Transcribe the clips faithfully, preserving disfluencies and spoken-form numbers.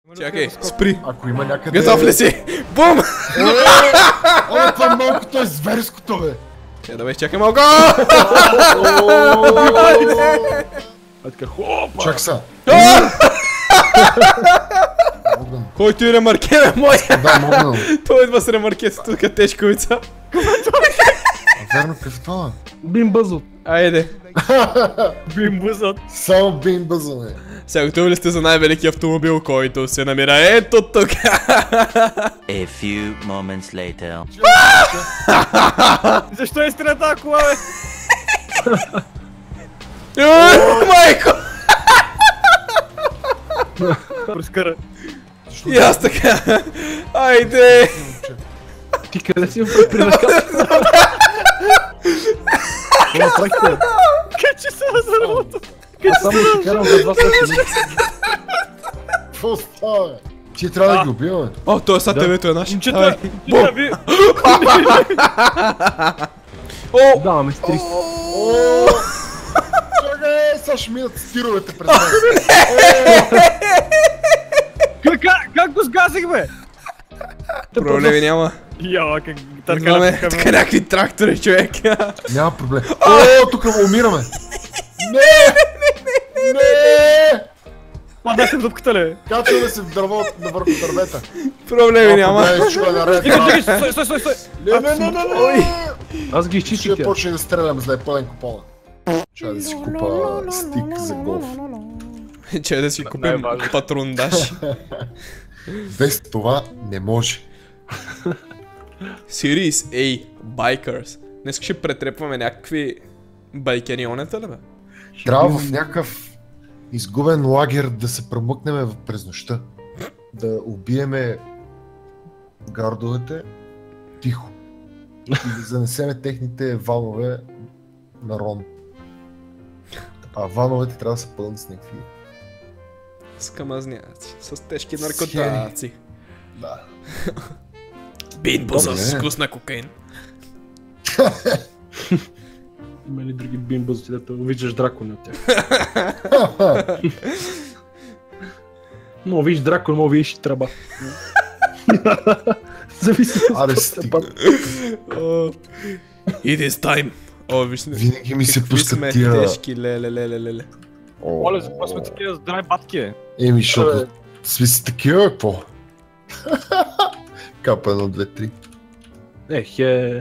Чакай, спри! Ако има някъде... Готов ли си? Бум! О, това малкото е зверското, бе! Чакай, давай, чакай малко! А така, хопа! Чак са! Кой ти е ремарке, бе, моя? Да, мога. Той идва с ремарке си тук, тежковица. Верно, какъв е това? Бимбъзот! Айде. Бимбъзот! Само бимбъзо, бе. Сега готови ли сте за най-велики автомобил, който се намира ето тук? A few moments later. Защо е стрелята тази кола, бе? Майко! Прескара. И аз така. Айде! Ти къде си ме пренакал? Това направихте? Качи се на дървото! Аз само ще карам за два след. Какво става, бе? Ти трябва да ги убива, бе. О, той са тебето е наш. Момчета, Бум! ви... О! Даваме с триста. Ооо! Чакай, сега ще минат стировете през мен. Как го сгазих, бе? Проблеми няма. Яла, как Имаме така някакви трактори, човек. Няма проблем. О, тук умираме. Не! Не! Падай се в дупката, ли? Качваме се в дърво навърху дървета. Проблеми няма. Стига, стига, стой, стой, стой! Не, не, не, не, не! Аз ги изчистих Ще тя. почне да стрелям, за да е пълен купола. Чай да си купа стик за голф. Че да си купим патрундаш. Без това не може. Series A Bikers. Днес ще претрепваме някакви байкерионета, ли бе? Трябва в някакъв изгубен лагер да се промъкнем през нощта. Да убиеме гардовете тихо. И да занесеме техните ванове на Рон. А вановете трябва да са пълни с някакви... С камазняци, с тежки наркотаци. Да. Бинбо с Добре. вкус на кокаин. Има ли други бимбъзоти, да виждаш дракони от тях? Мога виж дракон, мога виж и тръба. Зависи от Аре, какво стига. It is time. О, виж не. Винаги ми се Какви пускат сме тия... тежки, леле, леле, леле. Оле, за какво сме такива здрави батки, е? Еми, защото сме си такива, какво? Капа едно, две, три. Ех, е...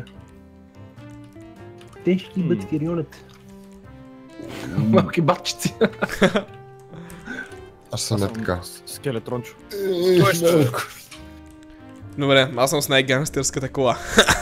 Тежки баткерионете. Малки батчици. Аз съм не така. Скелетрончо. Е, Добре, аз съм с най-гангстерската кола.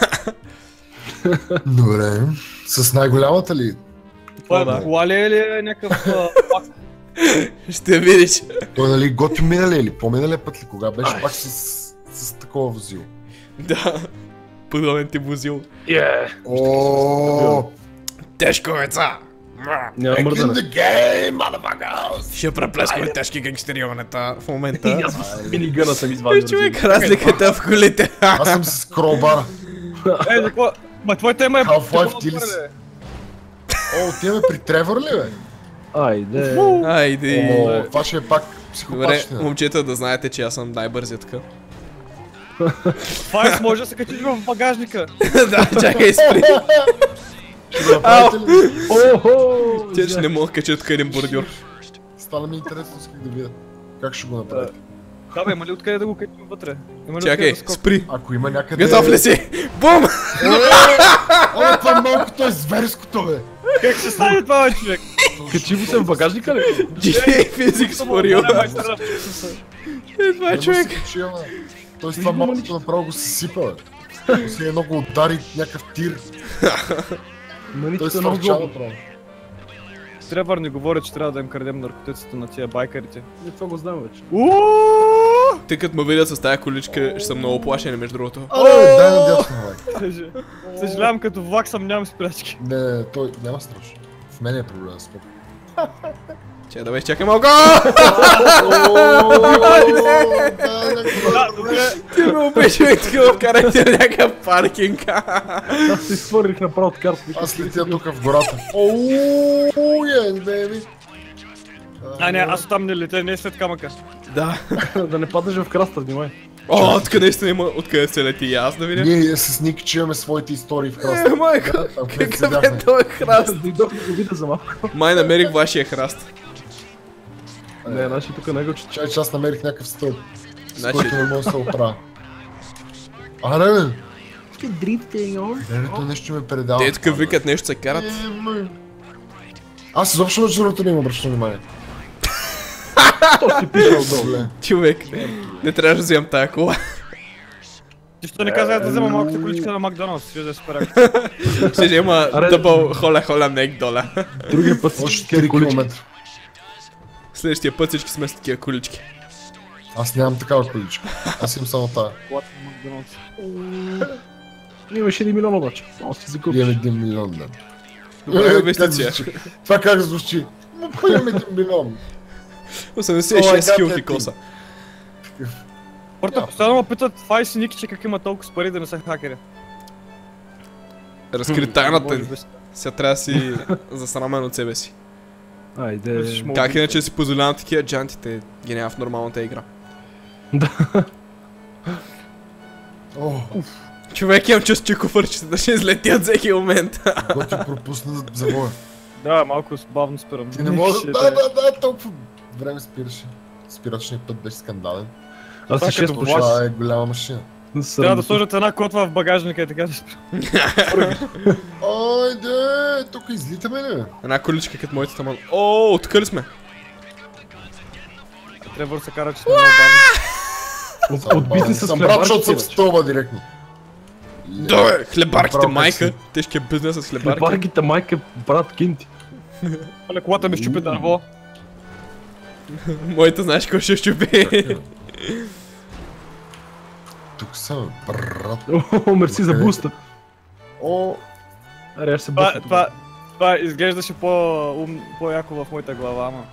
добре. С най-голямата ли? Това О, да. е кола ли е или е някакъв пак? Ще видиш. Той нали готи миналия или по-миналия път ли? Кога беше пак с, с такова возило? Да. Подобен ти возил. Е! Ооо! Тежковеца! Няма In мърдане. the game, motherfuckers! Ще преплескаме тежки гангстерионета в момента. И аз с минигъна съм извадил. Човек, разликата в колите. Аз съм с кролбара. Е, за какво? Ма твоя тема е... Half-Life ти ли си? О, отиваме при Тревор ли, бе? Айде. Айде. О, това ще е пак Добре, психопатщина. момчета, да знаете, че аз съм най-бързитка. Файс може да се качи в багажника. Да, чакай, спри. Ще го направите ли? Охо! Те че не мога да качат тук един бордюр. Стана ми интересно, исках да видя. Как ще го направите? Да бе, има ли откъде да го качим вътре? Има ли Чакай, откъде да скок- спри. Ако има някъде... Готов ли си? Бум! О, това малкото е зверското, бе! Как ще стане това, бе, човек? Качи го се в багажника ли? джи ти ей Physics for you. Е, това е човек. Той с това малкото направо го съсипа, бе. После едно го удари някакъв тир. Той се фърча направо. Тревър ни говори, че трябва да им крадем наркотиците на тия байкарите. Не, това го знам вече. Тъй като ме видят с тази количка, ще съм много плашен, между другото. Абе, дай надясно, бе. Съжалявам, като влак съм, нямам спрячки. Не, не, той няма страшно. В мен е проблема с това. Че да вече чакай малко! Да, добре. Ти ме убиш, човек, така вкарахте на някакъв паркинг. Аз се изхвърлих направо от карта. Аз летя тук в гората. Ооо, yes, baby. А, не, аз там не летя, не е след камъка. Да. Да не паднеш в краста, внимай. О, откъде наистина има, откъде се лети и аз да видя. Ние с Ник чуваме своите истории в Е, краста. майка, Там, където какъв е седяхме. този храст? Дойдох да го видя за малко. Май намерих вашия храст. Не, значи тук него че... Чай, че аз намерих някакъв стълб, с Значи- който не мога да се оправя. Аре, бе! Ще дрифте, йо. Дерето нещо ме предава. Те тук викат нещо се карат. Е, ме. Аз изобщо на журното не им обръщам внимание. То си пишал долу. Добре. Човек, не трябваше да вземам тая кола. Ти що не казах да взема малката количка на Макдоналдс, ще да е супер. Ще има Аре. дъбъл холя холя мек доля. Другия път Още три километра. Следващия път всички сме с такива колички. Аз нямам такава количка. Аз имам само тая. колата на Макдоналдс. Имаш един милион обаче. Само си Имам закупиш. един милион, да. Добра Е, инвестиция. как звучи? Това как звучи? Ма, кой имам един милион? осемдесет и шест О, хиляди гад, коса. Хората постоянно ме питат Файс и Никиче как има толкова пари да не са хакери. Разкри тайната Може ни. би. Сега трябва да си засрамен от себе си. Айде. Как иначе си позволявам такива джантите, ги няма в нормалната игра. О, Човек, имам чувство, че куфърчетата ще излетят всеки момент. готви пропусна завоя. Да, малко бавно спирам. Ти не можеш Ще да... Да, да, да, толкова време спираше. Спирачният път беше скандален. Аз Това си шест като по шест. това е голяма машина. Трябва да сложат една котва в багажника и така да спирам. Айде, тук излитаме ли? Бе? Една количка като моята таман. О, откъли сме? Тревор се кара, че сме много бавни. Отбити с Съм брат, защото съм хлебарките. в стълба директно. Да, бе, хлебарките Направо майка. как Тежкия бизнес с хлебарки. Хлебарките майка, брат Кинти. Оле, колата ми щупи дърво. Моята знаеш какво ще щупи. Тук съм, брат. О, мерси за буста. О, Аре, аз се Това, бъхна. това, това изглеждаше по-ум, по-яко в моята глава, ама.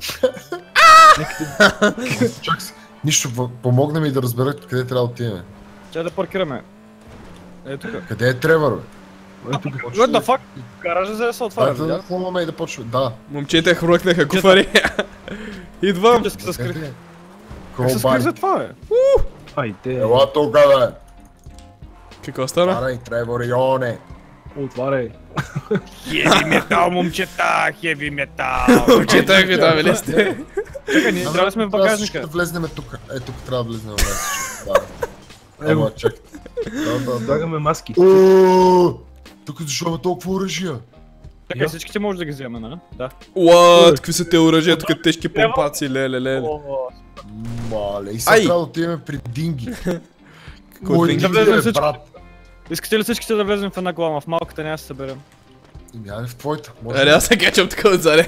чак се. Нищо, в- помогна ми да разбера къде трябва да отидем. Чай да паркираме. Е, тук. Къде е Тревор, бе? What the fuck? Гаража за да се отваря, Дайте да видя? хлумаме и да почва. Да. Момчета хрумнаха куфари. Идвам. Как се скрих? Къде? Как се скрих Колбай. за това, бе? Айде, Ела тук, бе. Какво стана? Арай, Тревор, йоне. отваряй. Хеви метал, момчета! Хеви метал! Момчета, какви там ли сте? Чакай, ние трябва да сме в Трябва всички багажника. да влезнем тук. Е, тук трябва да влезнем в Да. Его. Ама, чакай. Да, да, да. Слагаме маски. О, тук защо има толкова оръжия? Чакай, всичките може да ги вземем, нали? Да. What? Какви са те оръжия? Тук тежки помпаци, леле, леле. О, Мале, и сега Ай! трябва да отидем при Динги. Кой Ой, Динги? Да влезем бе, всички. брат. Искате ли всичките да влезем в една глава? В малката няма да се съберем. Ими, айде в твоята. Може Аре, аз се качам така отзаде.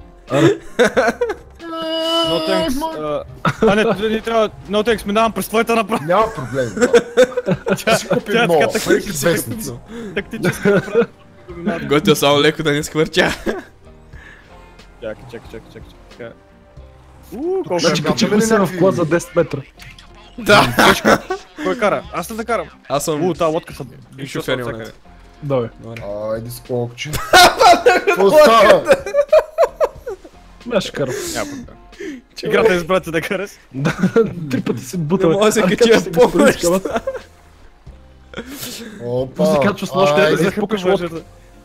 No thanks. а, А, не, не трябва. No thanks, минавам през твоята направо. Няма проблем, брат. Ще си купим Тя е нова, така фейк тактически. вестници. Тактически направо. Готвя само леко да не сквърча. Чакай, чакай, чакай, чакай. чакай. Ууу, колко Значи е Ще качихме се в кола за десет метра. Да. Кой кара? Аз ли да карам? Аз съм Уу, тази лодка са... шофер имаме. Да, бе. Айде скокче. Какво става? Аз ще карам. Няма проблем. Играта избрате да караш. Да, три пъти се Не бутаме. мога да се Ами, качи качи в се, господин помощ. Скалата. Опа. Може да качва с нощ, Айде. да Да се пукаш пукаш лодка. лодката.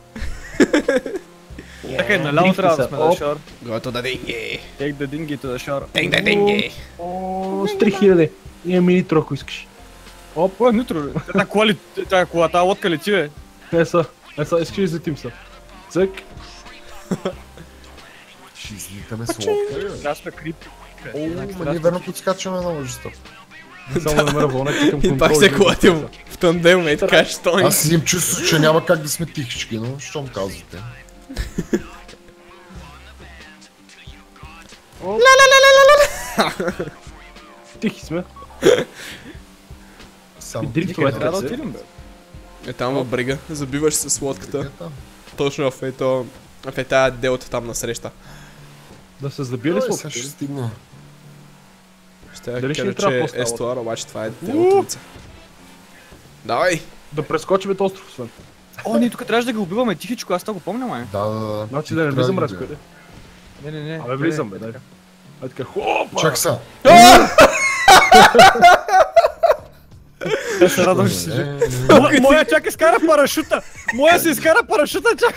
Чакай, наляво Дрифти трябва да са. сме на Оп. шор. Гото да динги. Take the dinghy to the shore. Тинг да динги. О, с три хиляди. Има мини ако искаш. Оп, е, нитро, бе. Тази кола ли, тази кола, тази лодка лети, бе. Е, са. Е, са, искаш ли излетим са? Цък. Ще излитаме с лодка. ли, бе? Трябва сме крипи. О, ма ние верно подскачаме на лъжата. Само да намеря вълнете към И контрол. пак се клатим в тандем и така ще стоим. Аз имам чувство, че няма как да сме тихички, но щом казвате. Тихи сме. Само дрифтовете Трябва да се. отидем, бе. Е там в брега, забиваш се с лодката. Е, там. Точно в ето... В е тая делта там насреща. Да се забие ли Ой, с сега лодката? ще стигна. Ще Дали я ще ни кажа, трябва че по-стара е естуар, обаче това е делтовица. Давай! Да прескочим този остров, Свен. О, ние тук трябваше да ги убиваме тихичко, аз това го помня, май. Да, да, да. Значи Ти да не трябва влизам ги разко, гледа. къде? Не, не, не. Абе, влизам, бе, дай. А така, хопа! Чак са. Те се радвам, че си жив. Мо- Моя чак изкара парашута! Моя си изкара парашута, чак!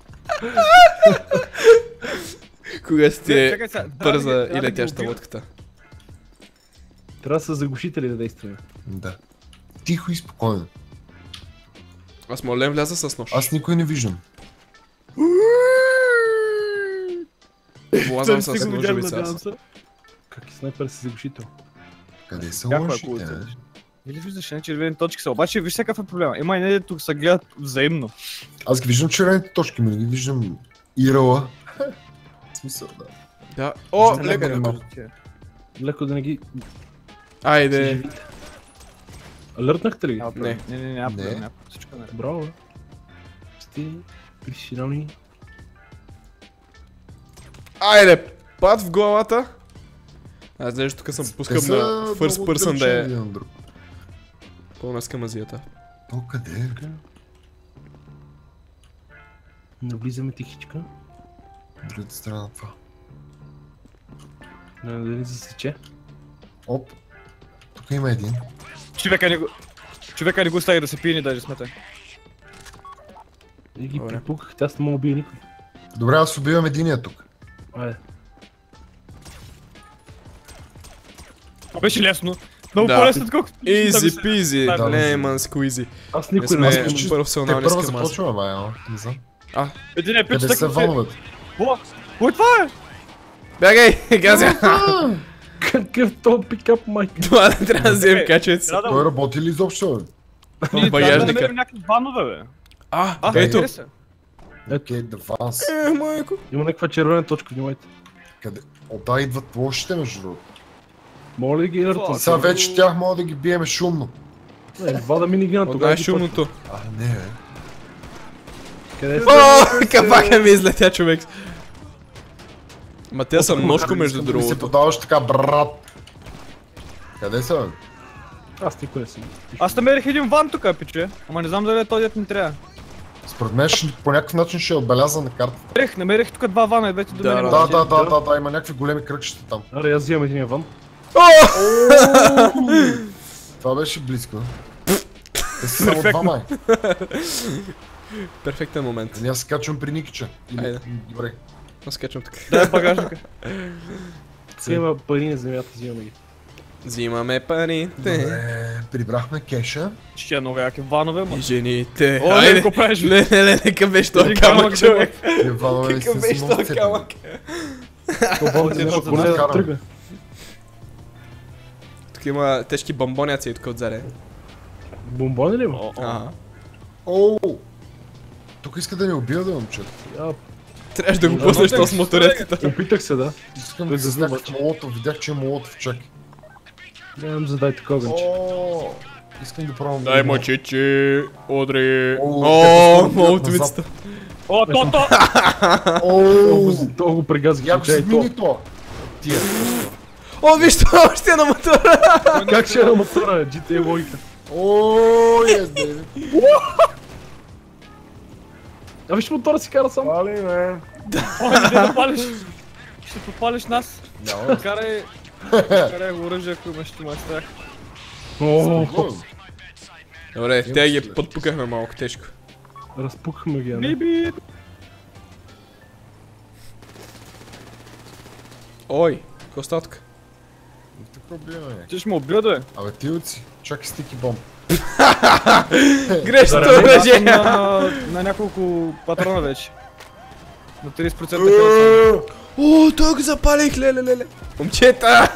Кога сте Чакай сега, трябва да бърза ги- и трябва да ги летяща убива. лодката? Трябва да са заглушители да действаме. Да. Тихо и спокойно. Аз моля да вляза с нож. Аз никой не виждам. Влазвам Съм си с го видял, ножовица надявам аз. се. Как и снайпер си заглушител? Къде са Някаква лошите? кулица. бе? Или виждаш, не червени точки са, обаче виж какъв е проблема. Има и не тук се гледат взаимно. Аз ги виждам червените точки, но не ги виждам Ирала. В смисъл, да. Да. О, Виждам леко, някъде леко. малко. Леко да не ги... Айде. Алъртнахте ли ги? Няма проблем. Не, не, не, няма Не. проблем, няма. Всичко е наред. Браво, бе. Сте професионални. Айде, пад в главата. Аз знаеш, тук съм Те пускам са на first много person да е отдалечени един от друг. пълна скамазията. То къде? Навлизаме тихичка. Другата страна на това. Да не да ни засече. Оп. Тук има един. Човека не го... Човека не го остави да се пие, ни даже смете. И ги Добре. припуках, тя не мога убия никой. Добре, аз убивам единия тук. Айде. Беше лесно. Много Да. по-лесно, отколкото... Изи пизи, Да, да. лемън сквизи. Аз Не никой не сме аз че- професионални Те първо скамази. започваме, май, а? Не знам. А, Един е пич, Къде са вановете? О, кой това е? бягай, газя! Какъв то пикап, майка? Това не трябва да вземем Е, качвайте се. Трябва да Той работи ли изобщо, бе? В Ние трябва да багажника. намерим някакви ванове, бе. А, А, ето. къде са? Окей, да ванс. Е, майко. Има някаква червена точка, внимайте. Къде? Оттам идват лошите, между другото. Моля ли ги иртвам? Сега вече тях мога да ги биеме шумно. Вада минигана, Отдай тогава ги шумното. А, не, бе. пътя. Къде са? О, капака ми излетя, човек. Ма те са множко, между Искам да ми се другото. подаваш така, брат. Къде са, бе? Аз никой не съм. Аз намерих един ван тук, пиче. Ама не знам дали е този дет ми трябва. Според мен ще- по някакъв начин ще е отбелязан на картата. Намерих, намерих тук два вана и двете до Да, мен. да. Да, да, да, да, да, има някакви големи кръгчета там. Аре, аз взимам един ван. Това беше близко. Те са само два май. Перфектен момент. Ами аз се качвам при Никича. Или- Айде. Добре. Аз скачам тук. Да, е в багажника. Сега има пари на земята, взимаме ги. Взимаме парите. Добре, прибрахме кеша. Ще е много яки ванове, ма. И жените. О, не Айде. го правиш. Не, не, не, нека беше този Един камък, камък, човек. И ванове Какъв наистина беше са много този цепени. камък? Това ти е нещо поне да да карам. тръгне. Тук има тежки бомбоняци и тук отзаде. Бомбони ли има? О, о. Ага. Оу! Тук иска да ни убива, да момчета. Я Трябваше да го Да, пуснеш да, то с да. моторетката. опитах се, да. Искам Той да се загубва, някакъв че. молотов. Видях, че е молотов, чакай. Нямам задай такова гънче. О, искам да пробвам. Дай му чичи, удри. О, О, те молотовицата. О, то, то! Оу! Толкова го прегазих. Яко че е се то. мини то. Тия. О, виж това, още е на мотора. Как ще е на мотора, джи ти ей логика? О, yes, baby. А виж мотора си кара сам. Пали, бе. О, не да палиш! Ще попалиш нас. Няма. Карай... Карай го оръжие, ако имаш, ти ма страх. О, Добре, те ги подпукахме малко тежко. разпукахме ги, а не? Биби! Ой, какво става тук? Тук убиваме. Ти ще му убия, бе. Абе, ти оци. Чакай стики бомб. Грешното Аз съм оръжие. на, на няколко патрона вече. На тридесет процента къде О, той го запалих, леле, леле. Момчета!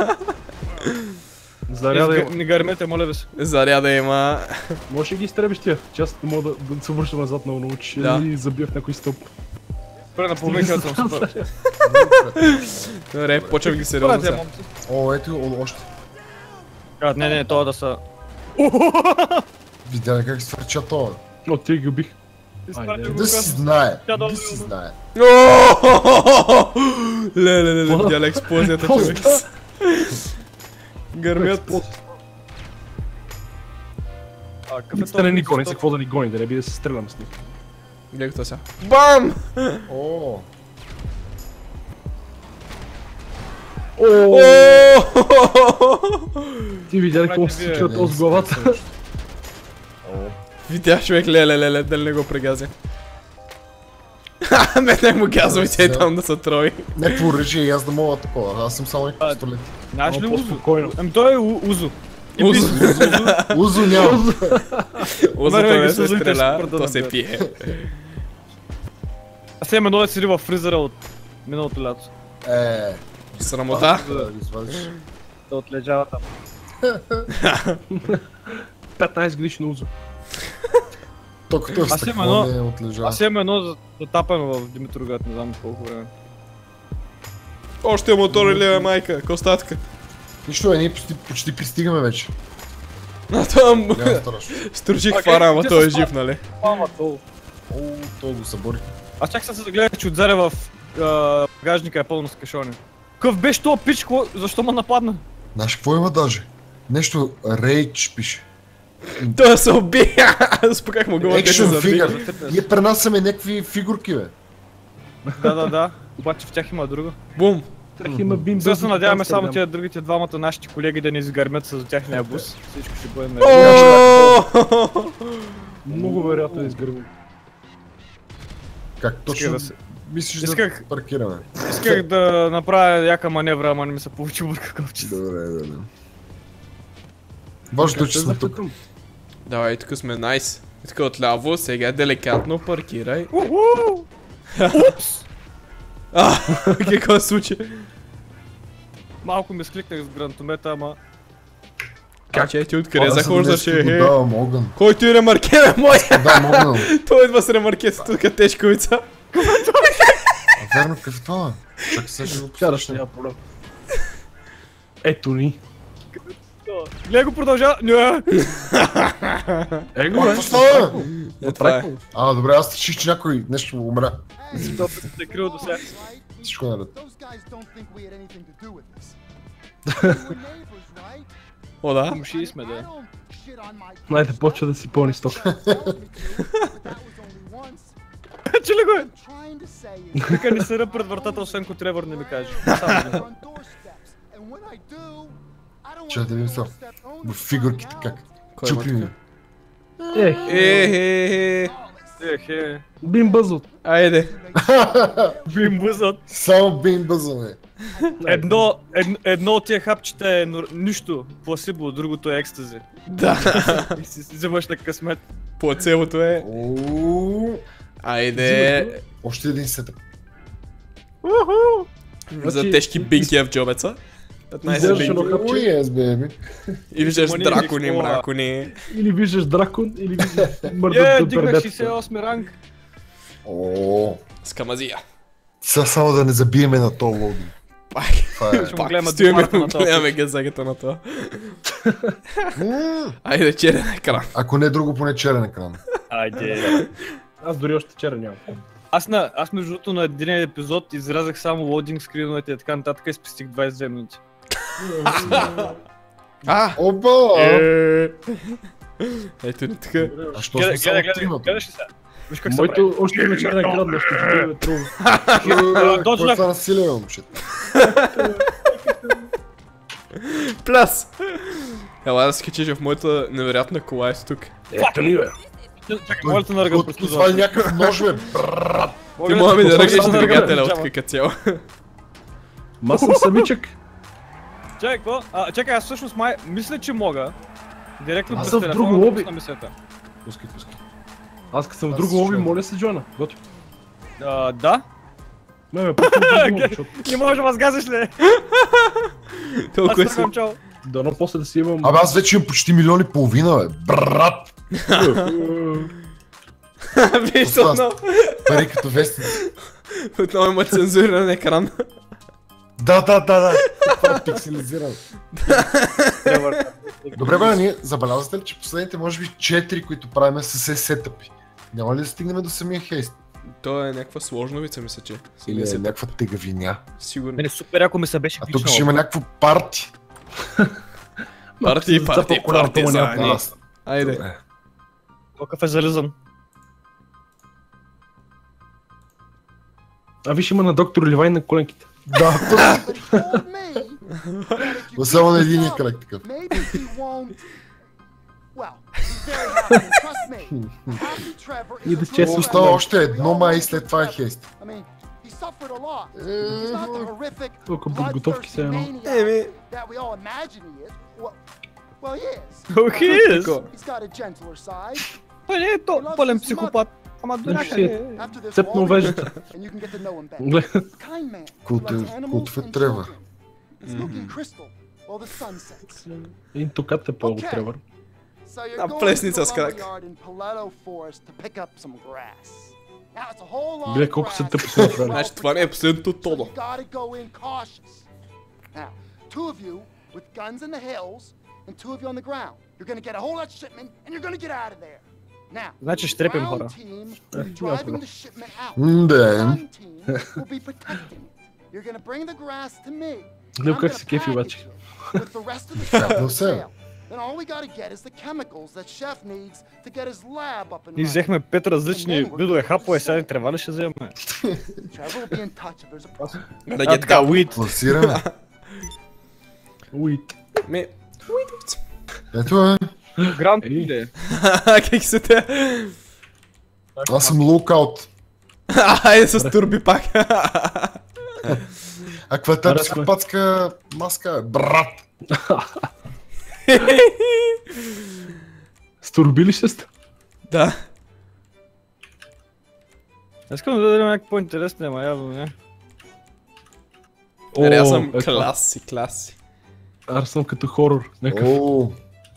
Заряда са. има. Не гармете, моля ви се. Заряда има. Може да ги изтребиш тия. Че аз не мога да, да се връщам назад много научиш. Да. И забия в някой стълб. Спре на половин хил съм супер. Добре, почвам ги сериозно Спрете, сега. момци. О, ето о, още. А, не, не, това да са... Видя ли как се свърча това? О, тия ги убих. Изпрати го Да си късно. знае. Тя Да долу си има. знае. О! Леле, леле, видя ли експлозията, човек? Гърмят. А, какъв е Стане този никой, не стоп? се какво да ни гони, да не би да се стрелям с них. Гледай това сега. Бам! О, О, ти видя ли какво се случва вие? с главата? Видя човек, леле, леле, дали не го прегази. Ха, метнах му газовите и там да са трои. Някакво оръжие и аз да мога такова. Аз съм само някакво пистолет. Знаеш ли Много Узо? по-спокойно. Ами той е У- Узо. Узо. Узо няма. Узото Мене не ги се сузите стреля, супер да то се набият. пие. Аз имам едно да седи във фризера от миналото лято. Е, Срамота. да ги свалиш. Да отлежава там. петнайсет годишно узо. То като е в Аз имам стъкло едно- не отлежава. Аз имам едно за- затапено в Димитровград, не знам колко време. Още мотор или е майка, костатка. Нищо, е, ние почти, почти пристигаме вече. А там Няма страшно. стружих Окей, фара, ама ти той е се жив, нали? Мама, то. О, той го събори. Аз чак съм се загледах, че отзаре в а, багажника е пълно с кашони. Какъв беше то пичко, защо ме нападна? Знаеш какво има даже? Нещо Rage пише. Той се убия! Аз пък как мога да се Action заби. figure. Ние пренасяме някакви фигурки, бе. Да, да, да. Обаче в тях има друго. Бум! Трах има бим Сега без се надяваме Амстердам. само тия другите двамата нашите колеги да не изгърмят с тяхния бус. Всичко ще бъде наред. О! Много вероятно е изгърмим. Как точно да се- мислиш Исках- да паркираме? Исках да направя яка маневра, ама не ми се получи бърка копчета. Добре, добре. Важното е, че сме тук. Давай, тук сме найс. И така отляво, сега деликатно паркирай. Упс! А, какво се случи? Малко ми скликнах с грантомета, ама... Как че ти откъде Аз за захождаш, днес ти е, го е? давам огън. Кой ти ремарке, бе, моя? Да, огън. Той идва с ремарке с тук тежковица. А верно, какъв е това? Чакай сега ще го Караш, посрещна. няма проблем. Ето ни. Гледай го продължава... Не! Е го, А, бе. какво става? Е, това е. А, добре, аз реших, че някой днес ще умра. Той се е крил до сега. Всичко е наред. Those guys don't think we had anything to do with this. We were neighbors, right? О, да. Муши сме, I да. don't shit on my Найде почва да си пълни сток. told me to, but that was only once. Чули го е? What I'm trying to say is Тука не съда пред вратата, освен ако Тревор не ми каже. Само един. front doorsteps, and when I do, I don't Чакай да want видим the сега. doorstep owned В to фигурките find как? out. Кой има Чупи ми. тук? Ех, Е, е, е. Ех, е. бим бъзот. Айде. Бим бъзът. Само бим бъзане. Едно, едно, едно от тия хапчета е нор- нищо, пласибо, другото е екстази. Да. И си си вземаш на късмет. Плацелото е. Ооо. Айде. Още един сетъп. За тежки бинки в джобеца. петнайсет Издържаш бинки. едно хапче. Ой, yes, baby. И виждаш Мани, дракони, Никола. мракони. Или виждаш дракон, или виждаш Е, мърдата дигнах пердетка. шейсет и осми ранг. Ооо. Скамазия. Сега само да не забиеме на то логи. Пак. Това е. Ще му Пак гледаме стоиме, домарата на този. гледаме газагата на това. М, Айде, черен екран. Ако не е друго, поне черен екран. Айде. Аз дори още вчера нямам. Аз, на, аз между другото на един епизод изразах само лодинг скриновете и така нататък и спестих двайсет и две минути. А! Опа! Е. Ето ни така. А що Гледай, сме само гледай, гледай, тримата? гледаш ли сега? Виж как се прави. Моето още има черен екран, но ще ти бъде трудно. Какво е Доджнах. това насилие, момчета? Плюс! Ела да се качиш в моята невероятна кола ето тук. Ето ни, бе. Чакай, моля те на ръга От- Това е някакъв нож, бе. Бррррат. Ти мога ми да Какво ръгнеш става, двигателя бе? от тук като цяло. Ма съм самичък. Чакай, какво? А, чакай, аз всъщност май... Мисля, че мога. Директно Аз през съм в телефона друго да лоби. пусна мисията. Пускай, пускай. Аз като съм в Аз друго също лоби, имам. моля се, Джона. Готви. А, да? Ме, ме, почвам в друго лоби, защото Не можеш да възгазиш ли? Аз Толкова си. тръгвам, чао. дано после да си имам... Абе, аз вече имам почти милион и половина, бе. Брат! Виж Това- отново. Пари като вестници. Отново има цензуриран екран. Да, да, да, да. Това е пикселизирано. Добре, бе, ние забелязвате ли, че последните, може би, четири, които правим, са се сетъпи? Няма ли да стигнем до самия хейст? То е някаква сложновица, мисля, че. Или Самия е се някаква тегавиня? сигурно. Мене супер, ако ми се беше А тук кличнал. ще има някакво парти. Парти, парти, парти, Да, зани. аз- Айде. Добре. Какъв е зализан? А виж има на доктор Ливай на коленките. Да, точно. Told me Но само на единия крак такъв. Maybe he won't. Well, he's very happy. Trust me. Happy Trevor И да is a често good Остава guy. още едно май и след това е хейст. I mean, he suffered a lot. He's not the horrific, Толкова подготовки се едно. bloodthirsty Еми. maniac that we all imagine he is. Well, well, he is. Oh, he is. He's got a gentler side. Той не е то пълен психопат. Ама до Значи някъде си е. After this цепно long веждата. and you can get to know him better. Гледай. Kind man. who Култ е- loves animals култ е and Тревор. children. He's looking crystal while the sun sets. Един токат е по-го Тревор. So you're А, going to плесница the с крак. lumberyard in Paleto Forest to pick up some grass. Now it's a whole lot Гледай of колко са grass. тъпи са направили. Значи това не е последното So толо. you gotta go in cautious. Now, two of you with guns in the hills and two of you on the ground. You're gonna get a whole lot shipment and you're gonna get out of there. Now, Значи ще трепим ground хора. team will be Е, driving ясно. the shipment out. Да. Sun team will be protecting it. You're gonna bring the grass to me. Гледай I'm как gonna се кефи package обаче. it with the rest of the Явно shipment се. sale. Then all we gotta get is the chemicals that Chef needs to get his lab up and Ние running. взехме пет различни видове хапове, сега ни трябва ли ще вземем? Trevor will be in touch if there's a problem. Да А ги така, уит. Пласираме. Уит. Ми... Ето е. Гранд Ей. иде. Как се те? Аз съм лукаут. Айде с турби пак. А каква е тази Харесва. психопатска маска, бе? Брат! С турби ли ще сте? Да. Искам да дадем някакво по-интересно, ама явно не. Аре, аз съм ето. класи, класи. Аз съм като хорор. Някакъв. О,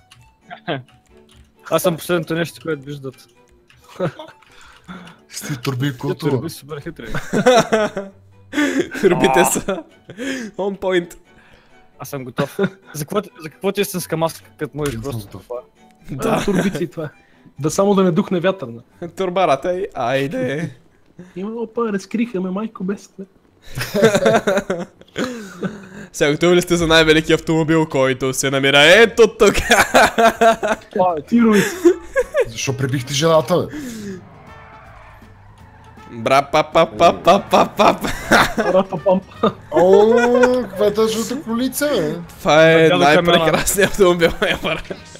Аз съм последното нещо, което виждат. сти турби и Те култура. турби са супер хитри. Турбите са on point. Аз съм готов. За какво, за какво ти е истинска маска, като можеш Съм просто готов. това? Да. Да. Турбици и това. Да само да не духне вятърна. Турбарата и айде. Има опа, разкриха ме майко без. Сега готови ли сте за най-велики автомобил, който се намира ето тук? Тировици. Защо пребихте жената, бе? Бра па па па па па па. Рапа-пампа. О, каква е тази жълта колица, бе? Това е Дядо най-прекрасният автомобил ever.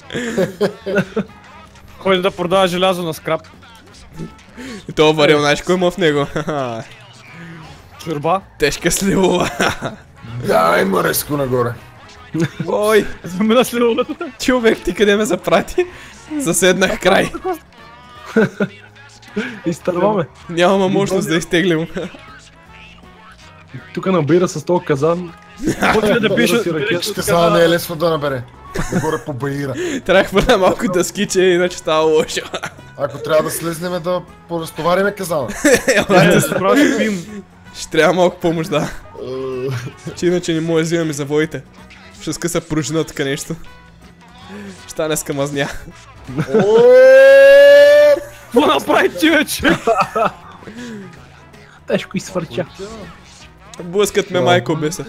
Ходи да продава желязо на скрап. И това варил, знаеш кой има в него? Чурба. Тежка сливова. Да, има резко нагоре. Ой, Замина сливовата. човек, ти къде ме запрати? Заседнах край. Изтърваме. Нямам мощност да изтеглим. Тук набира с този казан. Почва да пише. си ракета. Ще сега не е лесно да набере. Нагоре по баира. Трябва да хвърля малко дъскиче, иначе става лошо. Ако трябва да слезнем да поразтовариме казана. Да се прави пин. Ще трябва малко помощ, да. Е, Че иначе не може да взимаме завоите. Ще скъса пружина тук нещо. Ще стане скамазня. о, Какво направи ти вече? Тежко изфърча. Блъскат ме майко беса.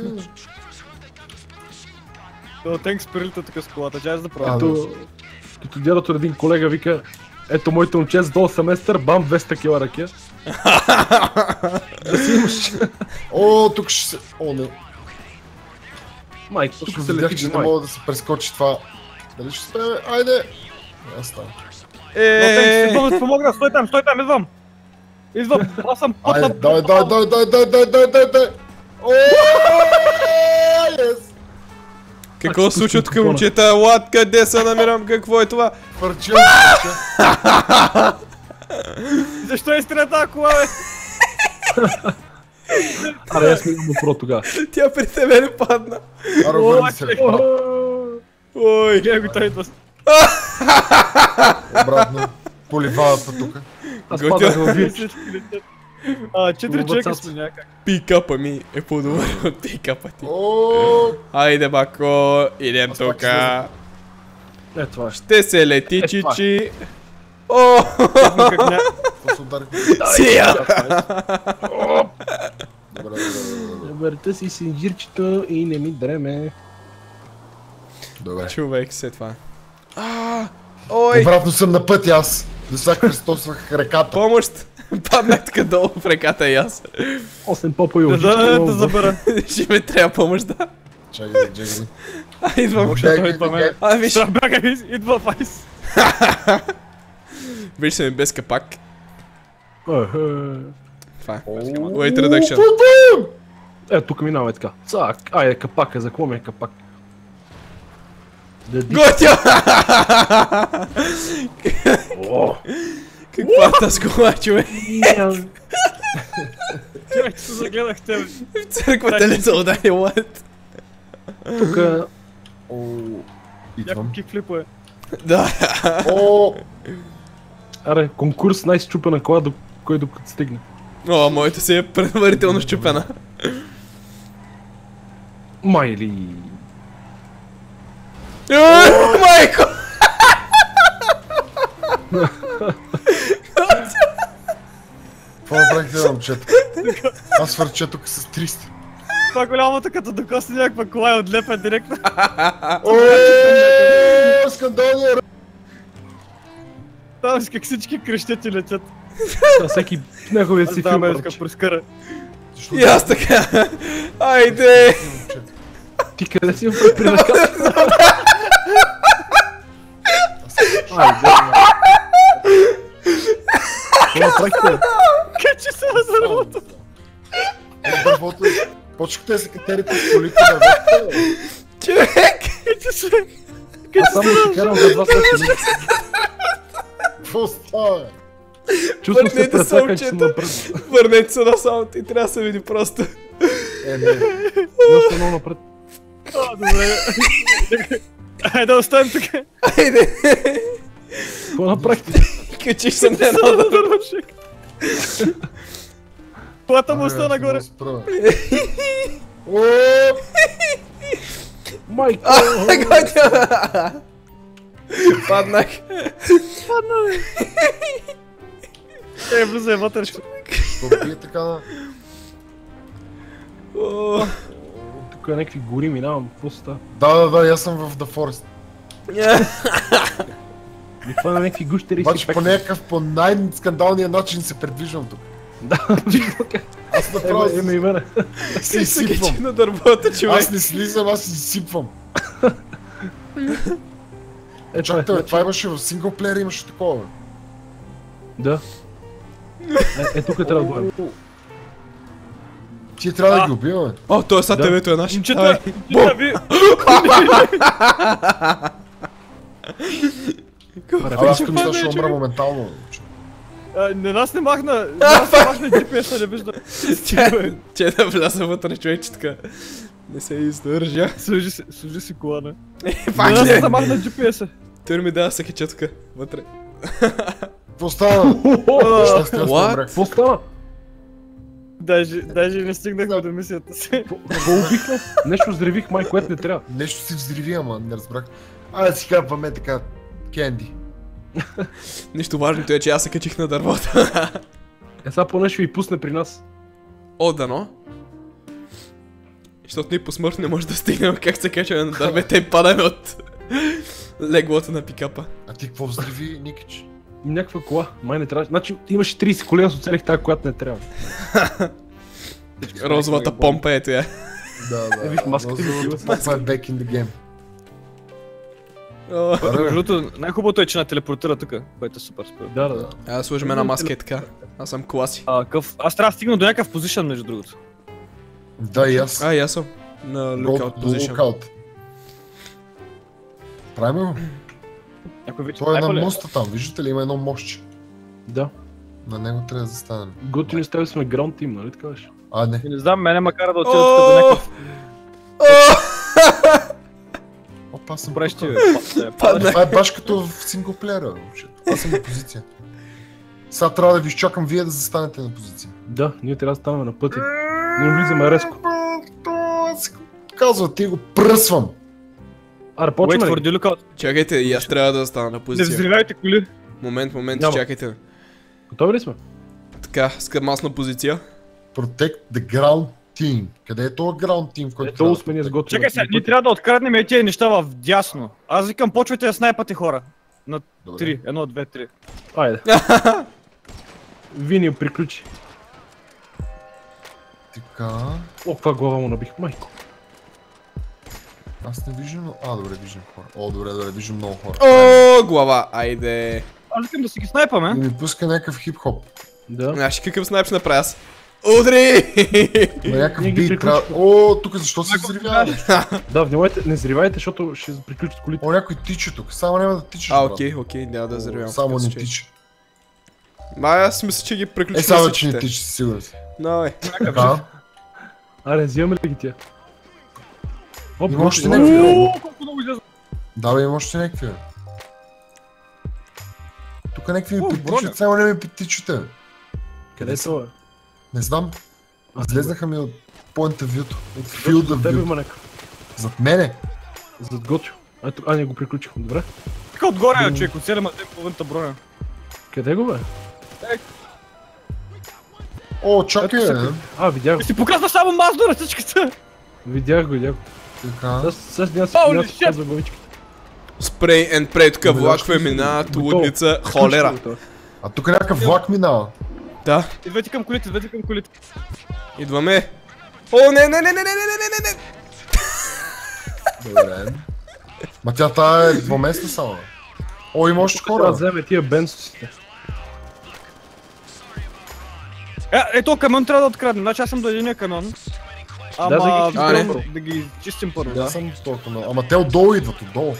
То Тенкс прилита тук с колата, чай да правя. А, Като, като дядото на един колега вика, ето моето момче с долу семестър, бам двеста кила ракия. Да си имаш. О, тук ще се... О, не. Майко, Точно тук се видях, лети че до не май. мога да се прескочи това. Дали ще успеем? Айде! Аз стана. Но Тенкс, Е, идвам да ти помогна, стой там, стой там, идвам. Идвам, аз съм път Айде, на... давай, давай, давай, давай, давай, давай, давай, давай, давай! О, yes! какво се случва тук, момчета? Лад, къде се намирам? Какво е това? Фърча, фърча. Защо е изстря тази кола, бе? Аре, аз ми имам опро тогава. Тя при тебе не падна. Аро, върни се. Ой. Гледай го, той идва. Обратно. Поливават по тук. Аз Готово. падах във вир. Всички летят. А, четири Лоба човека цаца. сме някак. Пикапа ми е по-добър от пикапа ти. О, Айде, бако, идем Аз пак тука. излизам. Е, това ще. Ще се лети, Е, това. чичи. О, Как ня... какво се удари? сия! Добре, добре, добре. Върта си синджирчето и не ми дреме. Добре. Човек се това. А, ой, Обратно съм на път аз. До сега кръстосвах реката. помощ! Паднах тук долу в реката и аз. осем попа и Да, да, да, да ожички. забера. Ще ми трябва помощ, да. Чакай, чакай. А, идвам. Въобще той идва мен. А, виж. Сега бяга, идва Файс. Виж се ми без капак. Ехе. Това е. Wait reduction. Е, тук минаваме така. Цак, айде капак е, за какво ми е капак? Да ди... Готя! О! Каква тъскова, човек. Човек, че се загледах тебе. В църквата ли са удари, what? Тука... О, Някакво идвам. кикфлипове. Да. О, Аре, конкурс най-счупена кола, до кой докато стигне. О, моята си е предварително щупена. Майли... О, майко! какво направихте на момчета? Аз свърча тук с триста. Това голямата като докосне някаква кола и отлепя директно. О, скандалния. Там с как всички крещят и летят. На всеки неговия си Аз да филм. ме парче. прескара. Защо И аз така. Айде! момчета? Ти къде си при при наказ? Айде. Това направихте? Качи се на дървото. Дървото. Почнахте да се катерите с колите на върхта. Човек! Качи се. Аз само ще карам за два след. Какво става? Чувствам се Върнете се, прецакан, че съм момчета. напред. Върнете се на саунд и трябва да се види просто. Е, не. Още много напред. А, добре. Айде да оставим тук. Айде! Какво направихте? Качих се на едно Само дърво. дървочек. Колата му остана Абе, аз не горе. мога да спра. О, Майко! А, Готя! Паднах. Е, влизай вътре. ще- що бие така на... О, Тук е някакви гори минавам, какво става? Да, да, да, аз съм в The Forest. И това на някакви гущери си Обаче по някакъв, по най-скандалния начин се предвижвам тук. Да, виждам как. Аз направо Еме, еме и мене. се се изсипвам. качи на дървото, човек. Аз не слизам, аз се изсипвам. Е, това е. Чакайте, бе, това имаше в синглплеер, имаше такова. бе. Да. Е, е, тук трябва да бъдем. Ти трябва да А. ги убиваме. О, той са Да. тебето е наш. Момчета, Давай. момчета, ви... Абе, аз към ще умра моментално. А, Не нас не махна, не нас не махна джи пи ес-а, не вижда. Че- Че да вляза вътре, човек, че така. Не се издържа. Служи си, служи си колана. Е, Не пак нас не. не махна джи пи ес-а. Той ми дава се кача тук. Вътре. Какво става? Аз не What? умрях. Какво стана? Даже, даже не стигнахме до мисията си. Какво убихме? Нещо взривих, май, което не трябва. Нещо си взриви, ама не разбрах. Айде си хапваме така, кенди. Нищо важното е, че аз се качих на дървото. Е, сега поне ще ви пусне при нас. О, дано. Защото ние по смърт не може да стигнем как се качваме на дървета и падаме от леглото на пикапа. А ти какво взриви, Никич? Някаква кола, май не трябва. Значи имаше трийсет коли, аз оцелих тази, която не трябва. Розовата помпа, ето я. Да, да. Е, виж, маската ми Розовата отива. помпа е back in the game. О, Между другото, най-хубавото е, че на телепортира тук, което е супер според. Да, да, да. аз сложим една маска и така. Аз съм класи. А, къв... Аз трябва да стигна до някакъв позишън, между другото. Да, и аз. А, и аз съм. На lookout position. Lookout. Правим го. Някой вече Той е на снайпа ли? моста там, виждате ли, има едно мостче. Да. На него трябва да застанем. Готини с тебе сме граунд тим, нали така беше? А, не. Не знам, мене макар да отида тук до някакъв... Опа, съм Прещи, тук. бе. Паднах. Това е баш като в синглплеера, въобще. Аз съм на позиция. Сега трябва да ви изчакам вие да застанете на позиция. Да, ние трябва да ставаме на пътя. Не влизаме резко. Казва, ти го пръсвам. Аре, Wait почваме for ли? the lookout. Чакайте, и аз трябва да стана на Не позиция. взривявайте коли. Момент, момент, Няма. чакайте. Готови ли сме? Така, скъм аз на позиция. Protect the ground team. Къде е този ground team, който Е, трябва долу да сме ние protect? сготвени. Чакай сега, ние трябва да откраднем и тези неща в дясно. Аз викам, почвайте да снайпате хора. На Добре. три, едно, две, три. Айде. Вини приключи. Така. О, каква глава му набих, майко. Аз не виждам, но... А, добре, виждам хора. О, добре, добре, виждам много хора. О, глава, айде. Аз искам да си ги снайпаме. И ми пуска някакъв хип-хоп. Да. Знаеш какъв снайп ще направя аз? Удри! На някакъв Ние ги бит трябва... О, тук защо се взривява? Да, внимавайте, не взривайте, защото ще приключат колите. О, някой тича тук. Само няма да тичаш, А, брат. окей, окей, няма да заревям. Само не тича. Ма аз мисля, че ги Е, приключим само че не всичките. тича, със сигурност. Давай. Така. Аре, взимаме ли ги тия? Оп, Има още готово. някакви. Ууу, колко много излезе. Да, бе, има още някакви. бе. Тук някакви ми О, притичат, броня. само не ми притичате. Къде са, бе? Не знам. А, Излезнаха ми от point of view, от field Зад of тебе view. има някакъв. Зад мене. Зад Готио. Ето, а, не го приключихме, добре. Така отгоре, човек, от седем половината броня. Къде го, бе? О, чакай, Ето бе. са. А, видях го. И си показва само мазно ръцичката. Видях го, видях го. Така. Сега сега няма Holy няма да shit! казва главичките. Спрей and прей, тук Ами, влакове още мина, Готово. лудница, холера. А тук някакъв влак минава. Да, Идвайте към колите, идвайте към колите. идваме. О, не, не, не, не, не, не, не, не, не. Добре. Ма тя тая е двуместна само. О, има още Трябва да хора. вземе тия бенсосите. Е, ето камион трябва да откраднем, значи аз съм до единия камион. Ама Да, да ги А, не. да, да ги чистим първо. Аз съм толкова много. Ама те отдолу идват, отдолу.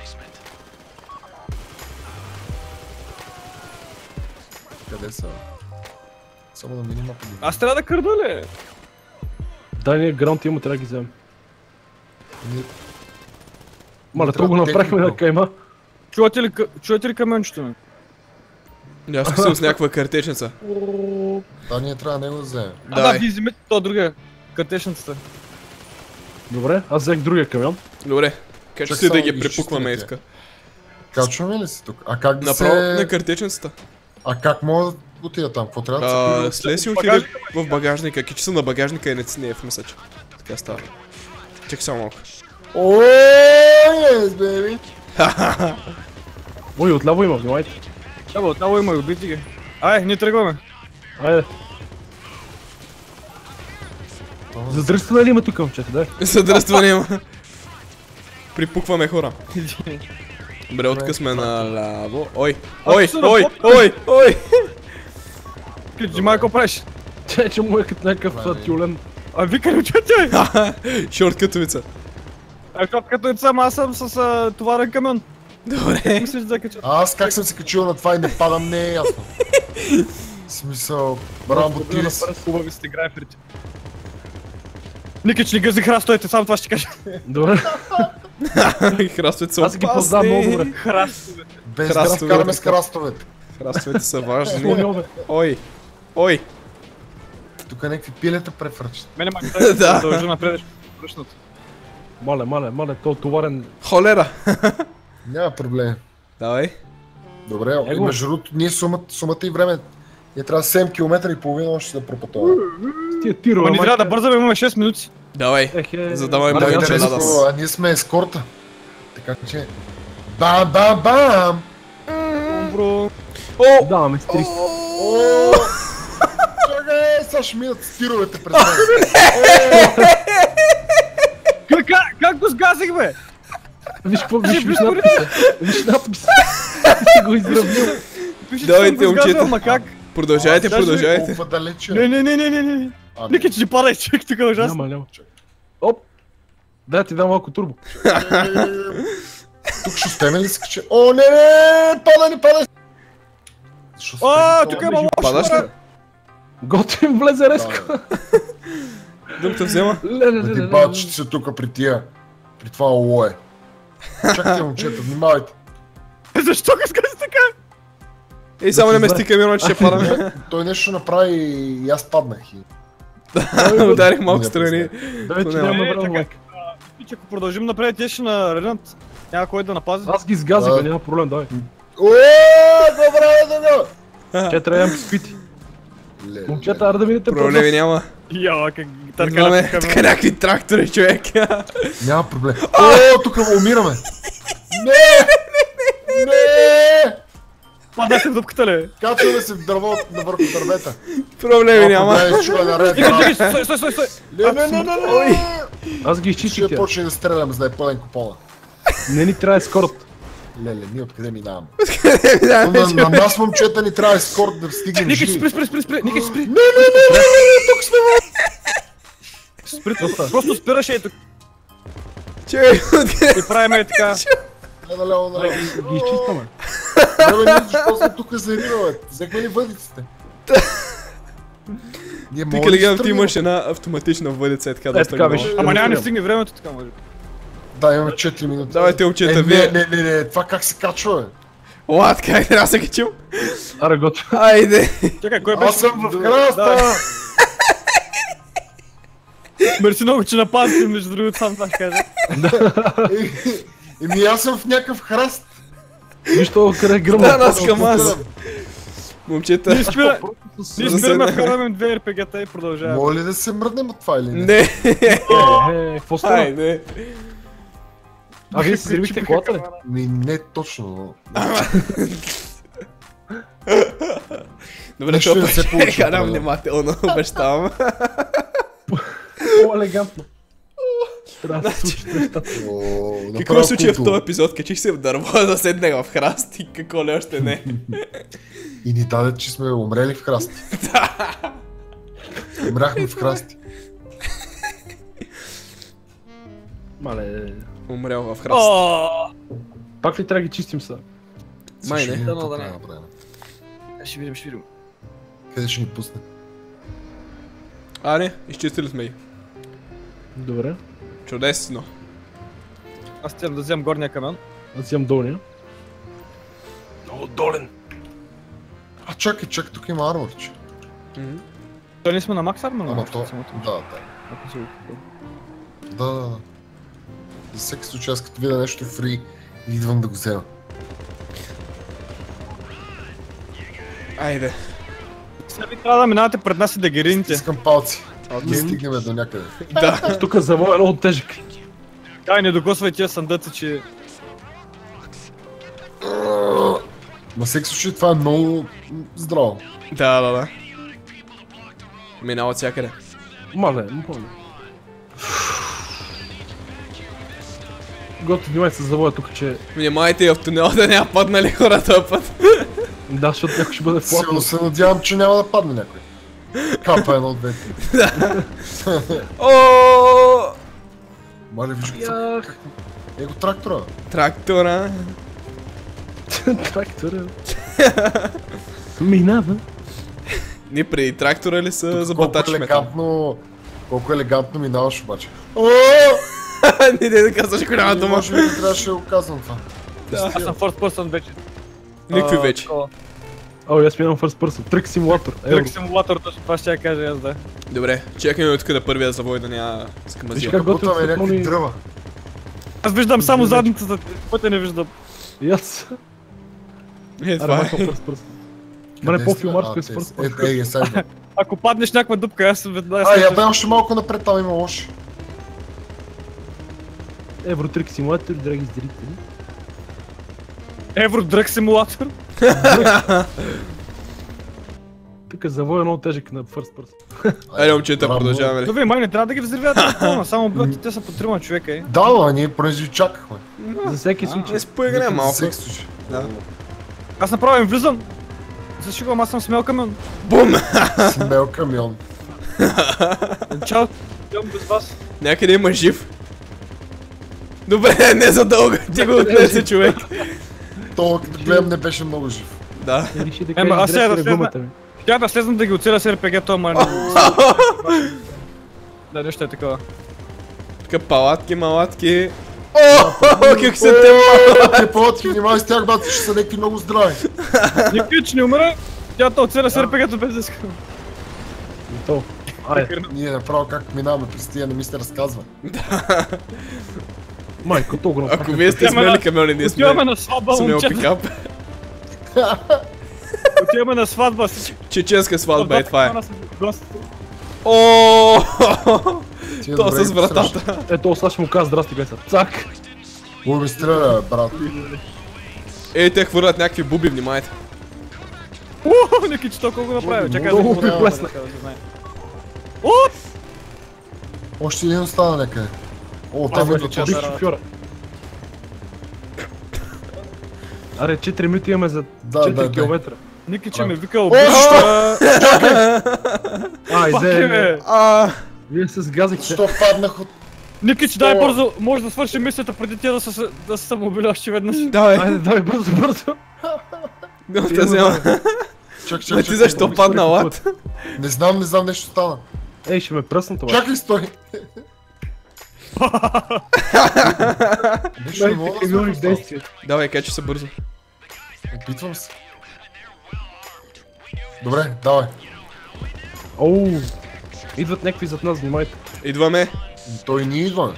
Къде са? Само да миним ако ги. Аз трябва да кърда ли? Дай ние граунд има, трябва да ги вземем. Ние- Маля, трябва то го да направихме техника. на кайма. Чувате ли, ка- чувате ли камиончето ми? Да, аз съм с някаква картечница. Да, ние трябва да него да вземем. А да, Давай. вие вземете то другия. Картечницата. Добре, аз взех другия камион. Добре, качи Чак си да само ги изчистим препукваме и тия. така. Качваме ли си тук? А как да Направо на се... картечницата. А как мога да отида там? Какво трябва да се А, прибира? след си отиде в багажника, кичи се на багажника и не не е в мисъч. Така става. Чекай само малко. О, yes, baby! Ой, отляво има, внимайте. Да, бе, отново има и убити ги. Ай, ние тръгваме. Айде. Задръстване ли има тук, момчета, дай? Задръстване има. Припукваме хора. Добре, откъс сме наляво. Ой, ой, се на ой, попка. ой, ой. Джимай, какво правиш? Че, че му е като някакъв Правилно. а, тюлен. А вика ли учете? Шорткътовица. А защото като е сам, аз съм с а, товарен камион. Добре. Мислиш да кача? А аз как съм се качил на това и не падам, не е ясно. В смисъл, Рамбо, ти ли си? Хубави сте грайферите. Никич, не гъзи храстовете, само това ще кажа. Добре, Храстовете са аз ги познавам много опасни. добре. Храстове. Без да Храстовете. вкараме с храстовете. Храстовете са важни. Слоньове. Ой, ой. Тук някакви пилета префръчат. Мене ма Да. да дължа напред, връщнат. Мале, мале, мале, то товарен. Холера. Няма проблем. Давай. Добре, и Его. между другото, ние сумата, сумата и време. Ние трябва седем километра и половина още да пропътуваме. С тия тирове, Ама ни трябва да бързаме, имаме шест минути. Давай. Ехе. Задавай Мале, моите аз- Интересно, надас. а ние сме ескорта. Така че... Бам, бам, бам! Бро. О! Даваме с триста. О! Чакай, сега ще минат с тировете през мен. Как, как го сгазих, бе? Виж какво, виж, виж надписа. Виж надписа. Ти си го изравнил. Пише, че Давайте, съм го сгазил, момчета. ама как? Продължайте, Даже- продължайте. Толкова далече. Не, не, не, не, не, не. А, Никич, не падай, човек, тук е ужасно. Няма, няма. Оп. Дай ти дам малко турбо. Тук ще успеем ли да се качи? О, не, не, пада, не пада! Защо А, спрем тук това? има лошо. Падаш ли? Готвим влезе резко. Дъмта взема. Ле, ле, ле, Да ти ле, ле. бачите се тук при тия. При това олое. Чакайте, момчета, внимавайте. Защо го сгази така? Ей, само Да не ти ме знае. стика камиона, че ще падаме. Той нещо направи и аз паднах. И... Ударих малко Не, страни. Дай, че Няма. нямаме Е, време, чакай. лайк. Че ако продължим напред, те ще нареднат. Няма кой да напази. Аз ги сгазих, А. няма проблем, дай. О, добре, добре! Че трябва да имам спити. Ле, Момчета, аре да минете пред Проблеми нас. няма. Яла, как търка Идваме на така камион. някакви трактори, човек. Няма проблем. О, тук умираме. Не! Не! Падай се в дупката, ли? Качваме се в дърво навърху дървета. Проблеми няма. Проблем, чува наред. Никич, брат. Никич, стой, стой, стой, стой. Не, не, не, не, не! Аз ги Ще изчистих тя. почне да стрелям, за да е пълен купола. Не ни трябва ескорт. Леле, ние откъде минаваме? На, на нас, момчета, ни трябва ескорт да стигнем Ники, живи. спри, спри, спри, спри, Ники, спри. Не, не, не, не, не, тук сме. Спри, просто спираш и тук. Чекай, откъде? И правим е така. Не, наляво, наляво. Ги изчистваме. Не, бе, ние защо сме тук за Рино, бе? Взехме ли въдиците? Ние Ти, можем да Калиган, ти тръгнем. имаш една автоматична въдица, е така Е, доста така голяма. беше. Ама няма не стигне времето, така може. Да, имаме четири минути. Давайте, момчета, Е, вие. Не, не, не, не, това как се качва, бе? Лад, как трябва да се качим? Аре, готвя. Айде! Чакай, кой беше? Аз съм в храста! Мерси много, че напазите, между другото, сам това ще кажа. Еми аз съм в някакъв храст. Нищо къде гръмна. Да, нас към аз. Момчета, Ние спира- ние Да спираме, се- вкарваме две ар пи джи-та и продължаваме. Моля ли да се мръднем от това или не? не, Е, какво стана? айде. А вие си взривихте колата ли? Ми не точно, но... Добре, Нищо това не се пък получи, ще карам да. внимателно, обещавам. По-елегантно. Трябва да се случат нещата. О, Какво направо се случи в култово. този епизод? Качих се в дърво, да седнах в храст и какво ли още не. И ни даде, че сме умрели в храсти. Умряхме в храсти. Мале, Умрял в храст. О, пак ли трябва да ги чистим сега? Май Ще не. видим Дано какво да не. трябва да направим. ще видим, ще видим. Къде ще ни пусне? А, не, изчистили сме ги. Добре. Чудесно. Аз трябва да вземам горния камен. Аз взимам долния. Много долен. А чакай, чакай, тук има арморче. Мгм. То ние сме на макс армор, Ама но то... Да, да. Да, да, да. За всеки случай, аз като видя нещо фри, идвам да го взема. Айде. Сега ви трябва да минавате пред нас и да ги рините. Искам палци. Окей. Да стигнем до някъде. Да. Тук завоя е много тежък. Дай, не докосвай тия съндъци, че... На всеки случай това е много м, здраво. Да, да, да. Минава от всякъде. Мале, мале. Готи, внимай се завоя тук, че... Внимайте и в тунела да няма паднали хора този път. Да, защото някой ще бъде Силно платно. се надявам, че няма да падне някой. Капа едно от двете. О, Мале, виж го. Ях, Его трактора. трактора. трактора. Минава. Ние преди трактора ли са за Колко батачи метал? елегантно... Колко елегантно минаваш обаче. О! Не, не да казваш голяма дума. Може би не трябваше да го казвам това. Аз съм first person вече. Никакви А, вече. такова. О, аз минавам first person. Трък симулатор. Евро. Трък симулатор, точно това ще я кажа аз, да. Добре, чакаме от къде първия завой да няма Виж скамазия. как готвим Бутаме някакви светлони... дръва. Аз виждам само задницата, пътя не виждам. И аз. Е, Аре, това малко е. first person. Мене Къде по-филмарско е сте? с А, first те- person. Е, е, сега. Ако паднеш някаква дупка, аз съм веднага... А, я бе още малко напред, там има лоши. Евротрик симулатор, драги зрители. Евродръг симулатор. Тук завоя е много тежък на first person. Айде, момчета, Браво. продължаваме Но ли? вие май не трябва да ги взривявате на пълна, само убивате, те са по трима човека, е. Да, но ние понеже ви чакахме. За всеки случай. Не споиграем За малко. всеки случай. Да. Аз направо им влизам. Зашивам, аз съм смел камен. Бум! Смел камион. Чао, идем без вас. Някъде има жив. Добре, не за дълго, ти го отнесе човек. То, като гледам, не беше много жив. Да. Е, реши да Ема, кажеш аз сега да дресира слезна- гумата ми. Тя да слезнам да ги оцеля с ар пи джи-то, ама не... Да, нещо е такова. Тук палатки, малатки. О, как се те... Те палатки, внимавай с тях, бат, ще са някакви много здрави. Не пич, не умира. Тя то оцеля с ар пи джи-то без да искам. И то. Айде, Ние направо как минаваме през тия, не ми се разказва. майко, то го Ако направих. вие сте Отиваме смели на- камиони, ние Отиваме сме на сватба, смел момчета. пикап. Отиваме на сватба. всички- Чеченска сватба е това е. Отдавна съм гост. О, Тия то добре с ги вратата. Ето, сега ще му кажа здрасти, беса. Цак. Уу ми стреля, брат. Ей, те хвърлят някакви буби, внимайте. Уу, Ники, че толкова го направи. Чакай да Много го ви направя, плесна. така да се знае. Уу! Още един остана някъде. О, там Абе, идва че бих точно. да- шофьора. Аре, четири минути имаме за Да, да, четири да. километра. Ники, че ме вика О, обича. защо? Ай, Пак де, е, бе. А, вие се сгазихте. Защо паднах от... Ники, че дай О. бързо, може да свърши мисията преди тя да се, да се самоубили още веднъж. давай, Айде, давай, бързо, бързо. да те взема. Чак, чак, Ма ти чак. защо падна лад? Не знам, не знам, нещо стана. Ей, ще ме пръсна това. Чакай, стой! Нещо не мога да Милиони се действия. Давай, качи се бързо. Опитвам се. Добре, давай. Оу, идват някакви зад нас, внимайте. Идваме. Той ни идва.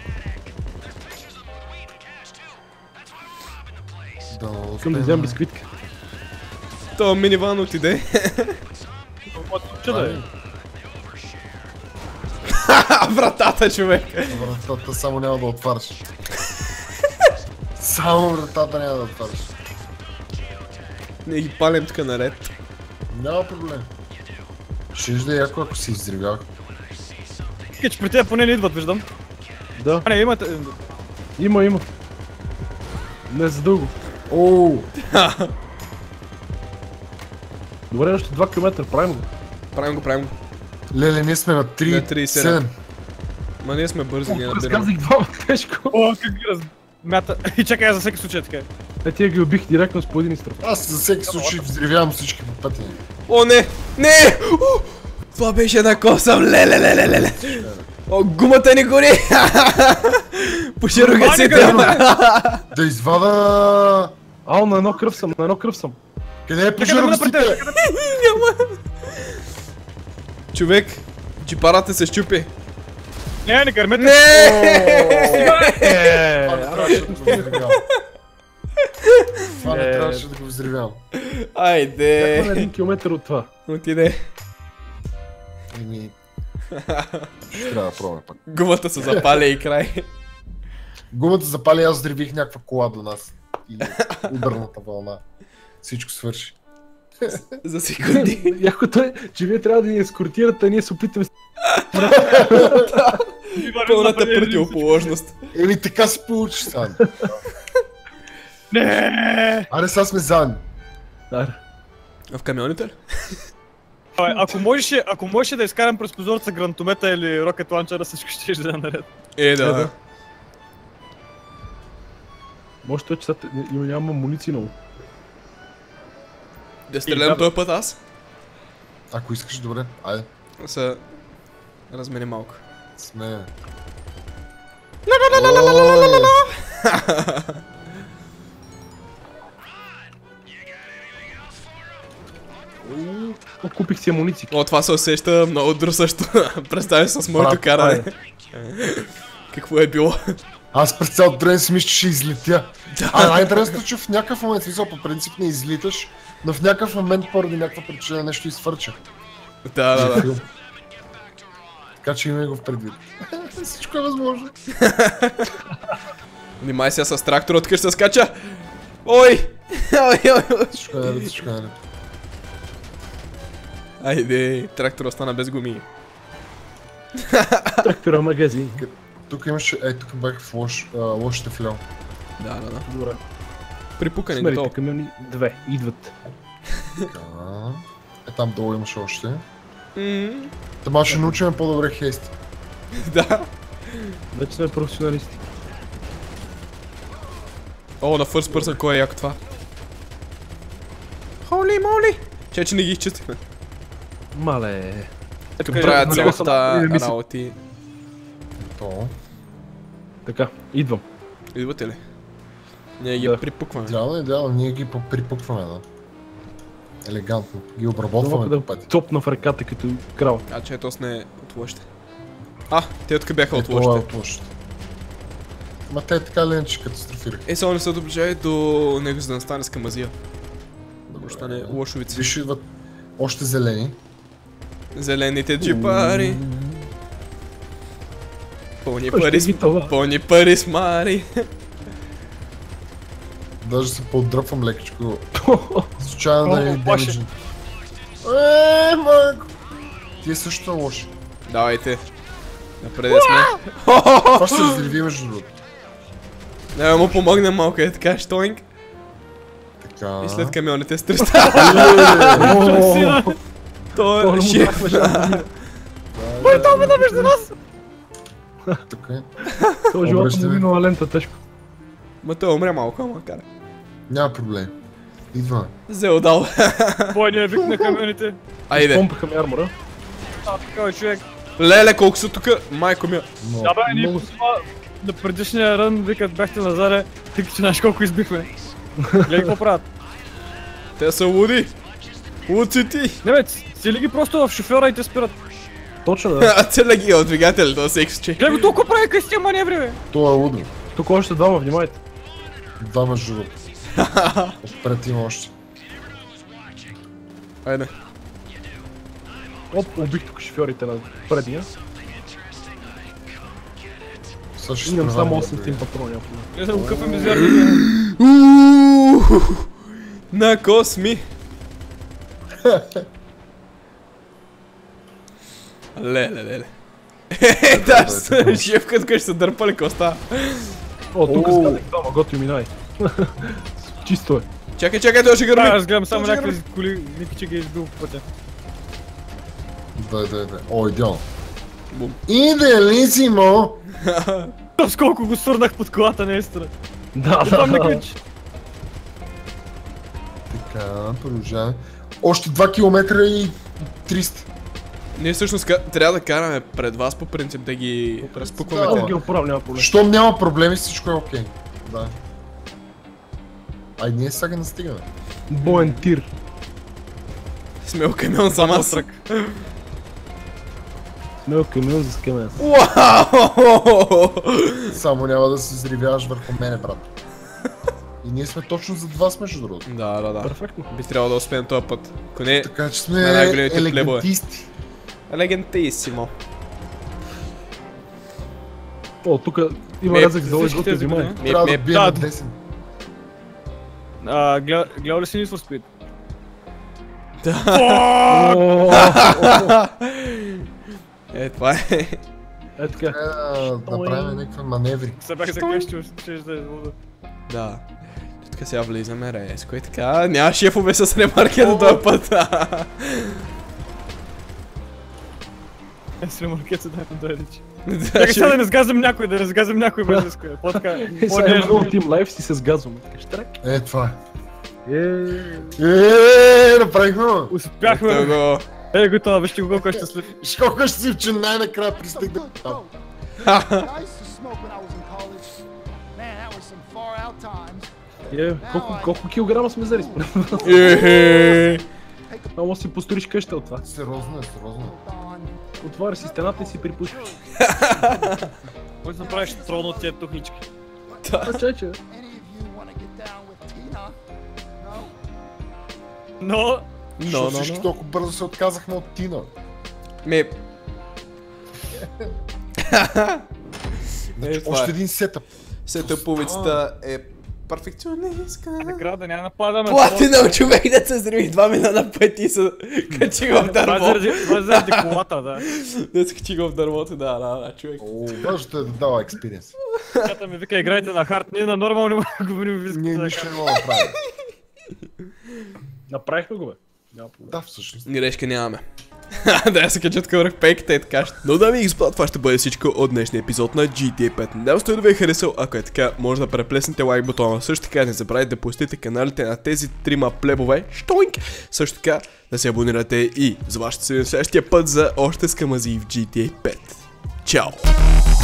Да, Искам да вземам бисквитка. То миниван отиде. Че да е. Вратата, човек. Вратата само няма да отваряш. Само вратата няма да отваряш. Не ги палим тук наред. Няма проблем. Ще да е яко, ако си издригах. Ники, че при теб поне не идват, виждам. Да, А не, имате... има, има. Не за дълго. Оу! Добре, още два километра, правим го. Правим го, правим го. Леле, ние сме на На три три и седем. седем. Ма ние сме бързи, ние набираме. Разказах два тежко. О, как ги размята. И чакай, аз за всеки случай така. Е, тия ги убих директно с по един изстрел. Аз за всеки случай взривявам всички по пътя. О, не! Не! У! Това беше на косъм, леле, леле, леле. О, гумата ни гори! Пуши рогаците! Да извада... Ау, на едно кръв съм, на едно кръв съм. Къде е Чакай да ме пожарогасите? напрете. Човек, джипарата се щупи. Не, не кърмете. Не! Е, Това не трябваше да го взривявам. Това не Е. трябваше да го взривявам. Айде! на един километър от това. Отиде. Еми... Ще трябва да пробваме пак. Гумата се запаля и край. Гумата запали, аз взривих някаква кола до нас. И ударната вълна. Всичко свърши. За секунди. Якото е, че вие трябва да ни ескортирате, а ние се опитаме с... Пълната противоположност. Еми така се получи, Сан. Не! Аре, сега сме заедно. Аре. В камионите ли? Абе, Ако можеше, ако можеше да изкарам през прозореца гранатомета или рокет ланчера, всичко ще ще да е наред. Е, да. Е, да. Може той, че сега има- няма амуниции много. Да стрелям този път аз? Ако искаш, добре. Айде. Се размени малко. Сме... О, купих си амуниции. О, това се усеща много друсащо. Представя се с моето Брат, каране. Какво е било? Аз през цялото време си мисля, че ще излетя. А най-интересното, че в някакъв момент, смисъл, по принцип не излиташ, но в някакъв момент поради някаква причина нещо изфърча. Да, да, да. Филм. Така че имай го в предвид. Всичко е възможно. Внимай сега с трактора, откъде ще се скача. Ой! Ой, ой, ой. Всичко е наред, всичко е наред. Айде, трактор остана без гуми. Трактора магазин. Тук имаше, ей, тук бях в лош, а, лошите флял. Да, да, да. Добре. Припукани Смерите готово. камиони, две, идват. Така. Е, там долу имаше още. М, Та ще научим по-добре хейсти. Да. Вече сме професионалисти. О, на first person, кой е яко това? Холи моли! Че, че не ги изчистихме. Мале. Ето Кажи, правят нали, цялата не мисля. работи. То. Така, идвам. Идвате ли? Ние ги Да. припукваме. Идеално, идеално, ние ги поприпукваме, да. Елегантно. Ги Мога обработваме да по пъти. цопна в ръката като крал. А, че ето с не от лошите. А, те тук бяха Е, от това е лошите. от лошите. Ма те така ли иначе катастрофираха. Е, само не се доближай до него, за да не стане с камазия. Да му стане лошовици. Виж, идват още зелени. Зелените джипари. Пълни пари, Още с... ги това. пълни пари с мари. Даже се поддръпвам лекичко. Случайно да О, не баше. демиджен. Еее, майко! Ти е също лоши. Давайте. Напреде сме. Това ще се взриви между другото. Да, му помогнем малко, е така, штоинг. Така. И след камионите с тръста. Той е шеф. Бой, там е между нас! Така е. Това живота му Обръщаме. минала лента тежко. Ма той умря малко, ама кара. Няма проблем. Идва. Взел дал. Бой, не е вик на камионите. Айде. Помпаха ми армора. А, такава човек. Леле, колко са тука, майко ми. Но... Да, бе, ние много по това на предишния рън, викат бяхте назаре, ти че знаеш колко избихме. Гледай какво правят. Те са луди. Луд си ти. Не бе, цели ги просто в шофьора и те спират. Точно да. А целя ги от двигател, то се ексче. Гледай го толкова прави къс тия маневри, бе. Това е лудо. Тук още двама, внимайте. Два между другото. Отпред има още. Айде. Оп, убих тук шофьорите на предния. Сега ще Имам само изпреварим, осемстотин патрони. ако не. Гледай да го къпем из вярвите. Ууу, на косми. Леле, леле. Е, да, шефката къде ще се дърпали, какво става? О, тук Оу. сгадах двама, готи минай. Чисто е. Чакай, чакай, той ще Да, гърми. аз гледам само Той ще някакви коли, Ники, че ги е избил по пътя. Дай, дай, дай. О, идеално. Бум. Идеалисимо! С колко го свърнах под колата, наистина. Да, да, Там не да. ключ. Така, продължаваме. Още два километра и триста. Ние всъщност ка- трябва да караме пред вас по принцип да ги разпукваме. да. Аз ги оправям, няма проблем. Щом няма проблеми, всичко е окей. Да. Ай, ние сега ги настигаме. Боен тир. Смел камион сам аз. Смел камион за скемен. Уау! Само няма да се взривяваш върху мене, брат. И ние сме точно зад вас, между другото. Да, да, да. Перфектно. Би трябвало да успеем този път. Ако не, Така че Сме сме най-големите елегантисти. елегантисимо. О, тук има Ме, рязък за лъжоти, всички тези внимай. години. Меп, Трябва да меп. бием да. десен. А, гледа- гледал ли си Need for Speed? О, Е, това е. е така. Трябва да направим някакви маневри. Се бях закрещил, ще да е луда. Да. Тук сега влизаме резко и така. Няма шефове с ремаркета този път. Е, с ремаркет се дай да дойде. Да, Чакай ще- сега да не сгазам някой, да не сгазам някой без риско. По-така, Е, сега по-нежно. много Team Life си се сгазваме. Така штрак. Е, това Е, е. Еее, направихме го. Ето Успяхме. го. Е, готова, вижте го колко е щастлив. Шкока ще си, че най-накрая пристигна там. I used to smoke when I was in college. Man, that was some far out times. е, колко, колко килограма сме взели според мен? Ехе. Много си построиш къща от това. Сериозно е, сериозно е. On Отваряш си стената и си припушваш. Може да направиш трон от тия тухнички. А, чай, че. any of you want to get down with Tina? No? Но, Но, Защо но, всички но. толкова бързо се отказахме от Тина? Ме. Е, това Още е. един сетъп. Сетъповицата е перфекционистка. накрая да няма нападаме. Платинал човек да се зриви два милиона пъти и се качи в Това е дърво. заради, това е заради колата, да. Да се качи в дървото, да, да, да, човек. О, важното е да дава експириенс. Тата ми вика, играйте на хард, ние на нормално не говорим Ние виската. нищо не можем да правим. Направихме го, бе. Няма проблем. Да, всъщност. Грешка нямаме. Да я се качат към върх пейката и така. Но да ми господа, това ще бъде всичко от днешния епизод на джи ти ей пет. Надявам се да ви е харесал, ако е така, може да преплеснете лайк бутона. Също така не забравяйте да посетите каналите на тези трима плебове. Штоинг! Също така да се абонирате и за вашето се следващия път за още скамази в джи ти ей пет. Чао!